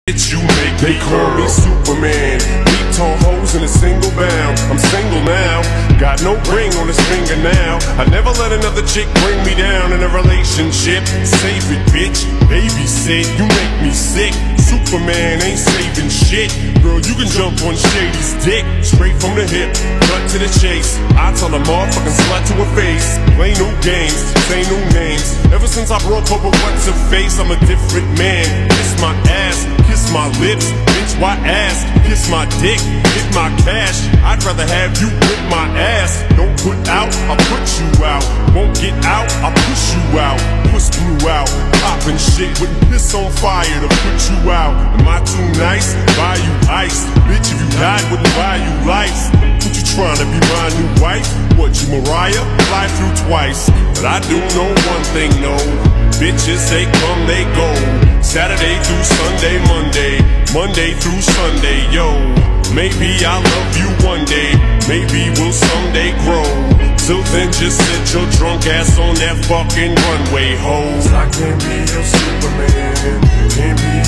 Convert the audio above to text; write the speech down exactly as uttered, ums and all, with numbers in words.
You make they call me Superman. Beat tall hoes in a single bound. I'm single now, got no ring on his finger now. I never let another chick bring me down in a relationship. Save it, bitch, babysit. You make me sick. Superman ain't saving shit. Girl, you can jump on Shady's dick. Straight from the hip, cut to the chase. I tell a motherfucking slut to her face. Play no games, say no names. Ever since I broke up with what's her face, I'm a different man. Kiss my ass, kiss my lips, bitch, why ask? Kiss my dick, hit my cash. I'd rather have you whip my ass. Don't put out, I'll put you out. Won't get out, I'll push you out. Push through out, poppin' shit with piss on fire to put you out. Am I too nice? Buy you ice. Bitch, if you died, wouldn't buy you life. What you tryna be my new wife? What, you Mariah? Fly through twice. But I do know one thing, no. Bitches, they come, they go. Saturday through Sunday, Monday, Monday through Sunday, yo. Maybe I'll love you one day, maybe we'll someday grow. Till then just sit your drunk ass on that fucking runway, ho. I can't be your Superman, can't be